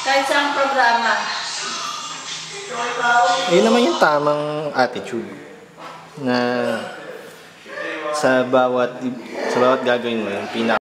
Kahit saan programa. Yun naman yung tamang attitude na sa bawat gagawin mo yung